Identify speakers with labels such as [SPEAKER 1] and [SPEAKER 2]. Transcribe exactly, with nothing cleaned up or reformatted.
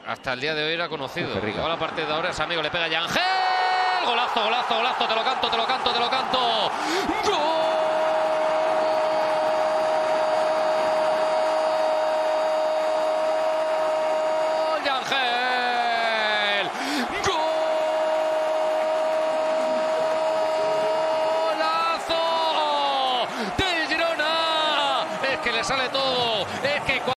[SPEAKER 1] hasta el día de hoy era conocido. Y ahora a partir de ahora es amigo, le pega a Yangel. Golazo, golazo, golazo, te lo canto, te lo canto, te lo canto. ¡Gol! Yangel. ¡Golazo! ¡Del Girona! Es que le sale todo. Es que